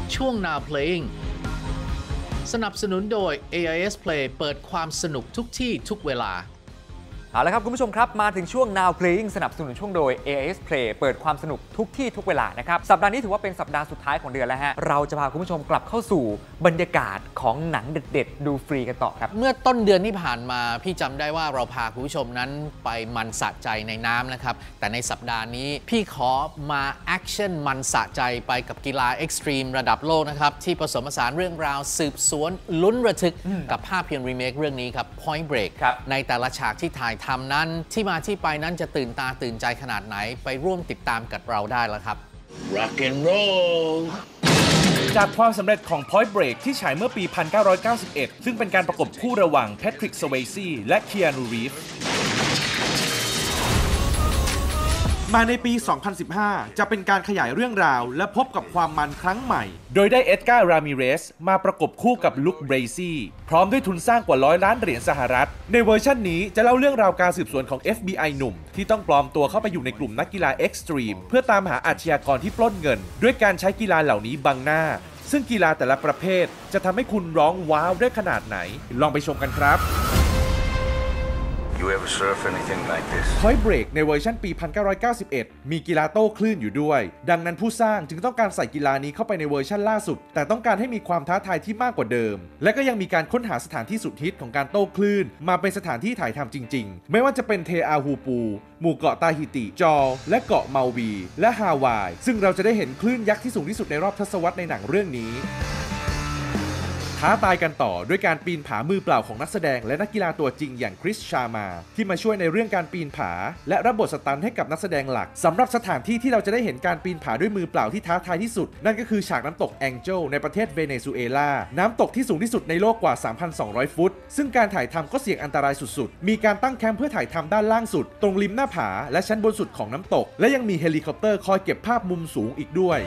ช่วง Now Playing สนับสนุนโดย AIS Play เปิดความสนุกทุกที่ทุกเวลาเอาละครับคุณผู้ชมครับมาถึงช่วง Now Playing สนับสนุนช่วงโดย AIS Play เปิดความสนุกทุกที่ทุกเวลานะครับสัปดาห์นี้ถือว่าเป็นสัปดาห์สุดท้ายของเดือนแล้วฮะเราจะพาคุณผู้ชมกลับเข้าสู่บรรยากาศของหนังเด็ดๆดูฟรีกันต่อครับเมื่อต้นเดือนที่ผ่านมาพี่จำได้ว่าเราพาคุณผู้ชมนั้นไปมันสะใจในน้ำนะครับแต่ในสัปดาห์นี้พี่ขอมาแอคชั่นมันสะใจไปกับกีฬาเอ็กซ์ตรีมระดับโลกนะครับที่ผสมผสานเรื่องราวสืบสวนลุ้นระทึกกับภาพยนตร์รีเมคเรื่องนี้ครับ Point Break ในแต่ละฉากที่ถ่ายทำนั้นที่มาที่ไปนั้นจะตื่นตาตื่นใจขนาดไหนไปร่วมติดตามกับเราได้แล้วครับ Rock and Roll จากความสำเร็จของ Point Break ที่ฉายเมื่อปี 1991 ซึ่งเป็นการประกบคู่ระหว่างแพทริก สเวย์ซีและคีอานู รีฟส์มาในปี 2015 จะเป็นการขยายเรื่องราวและพบกับความมันครั้งใหม่โดยได้เอ็ดการ์ รามิเรสมาประกบคู่กับลุค เบรซี่พร้อมด้วยทุนสร้างกว่า100 ล้านเหรียญสหรัฐในเวอร์ชันนี้จะเล่าเรื่องราวการสืบสวนของ FBI หนุ่มที่ต้องปลอมตัวเข้าไปอยู่ในกลุ่มนักกีฬาเอ็กซ์ตรีมเพื่อตามหาอาชญากรที่ปล้นเงินด้วยการใช้กีฬาเหล่านี้บังหน้าซึ่งกีฬาแต่ละประเภทจะทำให้คุณร้องว้าวได้ขนาดไหนลองไปชมกันครับ You ever surf anything like this? Point Break ในเวอร์ชันปี 1991 มีกีฬาโต้คลื่นอยู่ด้วยดังนั้นผู้สร้างจึงต้องการใส่กีฬานี้เข้าไปในเวอร์ชันล่าสุดแต่ต้องการให้มีความท้าทายที่มากกว่าเดิมและก็ยังมีการค้นหาสถานที่สุดฮิตของการโต้คลื่นมาเป็นสถานที่ถ่ายทำจริงๆไม่ว่าจะเป็นเทอาฮูปูหมู่เกาะตาฮิติจอลและเกาะเมาวีและฮาวายซึ่งเราจะได้เห็นคลื่นยักษ์ที่สูงที่สุดในรอบทศวรรษในหนังเรื่องนี้ท้าตายกันต่อด้วยการปีนผามือเปล่าของนักแสดงและนักกีฬาตัวจริงอย่างคริส ชามาที่มาช่วยในเรื่องการปีนผาและรับบทสตันให้กับนักแสดงหลักสำหรับสถานที่ที่เราจะได้เห็นการปีนผาด้วยมือเปล่าที่ท้าทายที่สุดนั่นก็คือฉากน้ำตกแองเจลในประเทศเวเนซุเอลาน้ำตกที่สูงที่สุดในโลกกว่า 3,200 ฟุตซึ่งการถ่ายทำก็เสี่ยงอันตรายสุดๆมีการตั้งแคมป์เพื่อถ่ายทำด้านล่างสุดตรงริมหน้าผาและชั้นบนสุดของน้ำตกและยังมีเฮลิคอปเตอร์คอยเก็บภาพมุมสูงอีกด้วย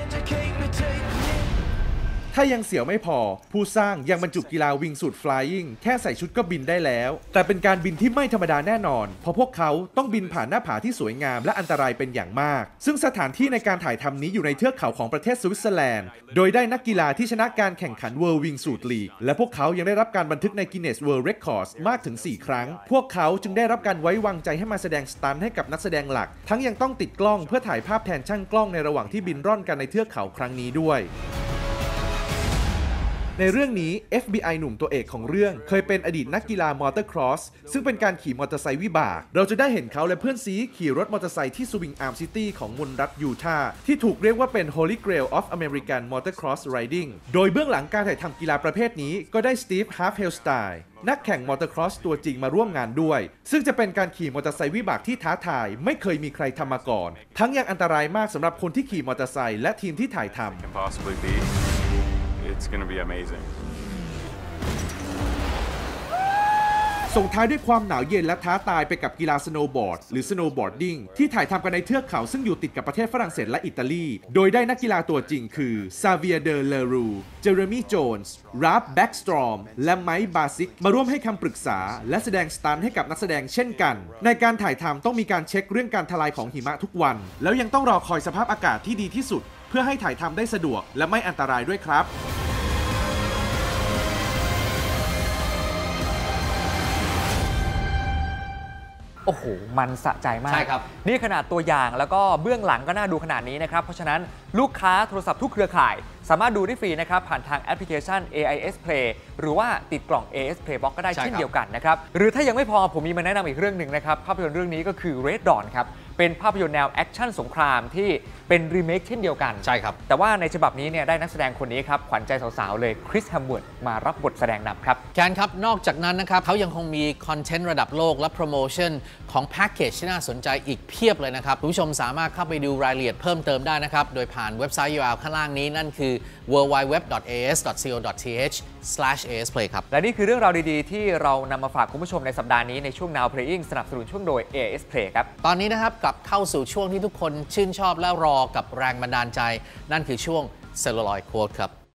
ถ้ายังเสียวไม่พอผู้สร้างยังบรรจุกีฬาวิงสูทฟลายอิงแค่ใส่ชุดก็บินได้แล้วแต่เป็นการบินที่ไม่ธรรมดาแน่นอนเพราะพวกเขาต้องบินผ่านหน้าผาที่สวยงามและอันตรายเป็นอย่างมากซึ่งสถานที่ในการถ่ายทำนี้อยู่ในเทือกเขาของประเทศสวิตเซอร์แลนด์โดยได้นักกีฬาที่ชนะการแข่งขัน World Wing Suit League และพวกเขายังได้รับการบันทึกใน Guinness World Records มากถึง4 ครั้งพวกเขาจึงได้รับการไว้วางใจให้มาแสดงสตันท์ให้กับนักแสดงหลักทั้งยังต้องติดกล้องเพื่อถ่ายภาพแทนช่างกล้องในระหว่างที่บินร่อนกันในเทือกเขาครั้งนี้ด้วยในเรื่องนี้ FBI หนุ่มตัวเอกของเรื่องเคยเป็นอดีตนักกีฬามอเตอร์ครอสซึ่งเป็นการขี่มอเตอร์ไซค์วิบากเราจะได้เห็นเขาและเพื่อนซีขี่รถมอเตอร์ไซค์ที่สวิงอาร์มซิตี้ของมณฑลรัฐยูทาห์ที่ถูกเรียกว่าเป็น Holy Grail of American Motocross Riding โดยเบื้องหลังการถ่ายทำกีฬาประเภทนี้ก็ได้สตีฟ ฮาร์ฟเฮลสไตน์นักแข่งมอเตอร์ครอสตัวจริงมาร่วมงานด้วยซึ่งจะเป็นการขี่มอเตอร์ไซค์วิบากที่ท้าทายไม่เคยมีใครทำมาก่อนทั้งยังอันตรายมากสำหรับคนที่ขี่มอเตอร์ไซค์และทีมที่ถ่ายทำ It's gonna be amazing ส่งท้ายด้วยความหนาวเย็นและท้าตายไปกับกีฬาสโนว์บอร์ดหรือสโนว์บอร์ดดิ้งที่ถ่ายทำกันในเทือกเขาซึ่งอยู่ติดกับประเทศฝรั่งเศสและอิตาลีโดยได้นักกีฬาตัวจริงคือซาเวียร์ เดอ เลรูเจเรมี่ โจนส์ราฟ แบ็กสตรอมและไมค์ บาซิกมาร่วมให้คำปรึกษาและแสดงสตันท์ให้กับนักแสดงเช่นกันในการถ่ายทำต้องมีการเช็คเรื่องการทลายของหิมะทุกวันแล้วยังต้องรอคอยสภาพอากาศที่ดีที่สุดเพื่อให้ถ่ายทำได้สะดวกและไม่อันตรายด้วยครับโอ้โหมันสะใจมากใช่ครับนี่ขนาดตัวอย่างแล้วก็เบื้องหลังก็น่าดูขนาดนี้นะครับเพราะฉะนั้นลูกค้าโทรศัพท์ทุกเครือข่ายสามารถดูได้ฟรีนะครับผ่านทางแอปพลิเคชัน AIS Play หรือว่าติดกล่อง AIS Play Box ก็ได้เช่นเดียวกันนะครับหรือถ้ายังไม่พอผมมีมาแนะนำอีกเรื่องหนึ่งนะครับภาพยนตร์เรื่องนี้ก็คือ Red Dawn ครับเป็นภาพยนตร์แนวแอคชั่นสงครามที่เป็นรีเมคเช่นเดียวกันใช่ครับแต่ว่าในฉบับนี้เนี่ยได้นักแสดงคนนี้ครับขวัญใจสาวๆเลยคริส แฮมเวิร์ดมารับบทแสดงนำครับแคนครับนอกจากนั้นนะครับเขายังคงมีคอนเทนต์ระดับโลกและโปรโมชั่นของแพ็กเกจที่น่าสนใจอีกเพียบเลยนะครับคุณผู้ชมสามารถเข้าไปดูรายละเอียดเพิ่มเติมได้นะครับโดยผ่านเว็บไซต์ URL ข้างล่างนี้นั่นคือ www.as.co.th/asplay ครับและนี่คือเรื่องราวดีๆที่เรานำมาฝากคุณผู้ชมในสัปดาห์นี้ในช่วง Now Playing สนับสนุนช่วงโดย AIS Play ครับตอนนี้นะครับกลับเข้าสู่ช่วงที่ทุกคนชื่นชอบและรอกับแรงบันดาลใจนั่นคือช่วง Celluloid Quote ครับ